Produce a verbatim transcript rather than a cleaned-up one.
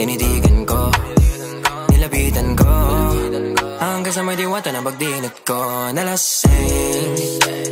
tinitigan ko, nilapitan ko, hanggang sa may diwata na pagdinat ko. Nalasing